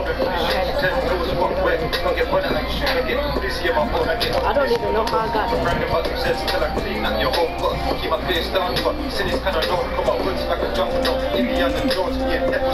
I don't even know how I got there. Keep my face down, but since it's kind of low, come up, looks like a jungle, if you on the doors, yeah.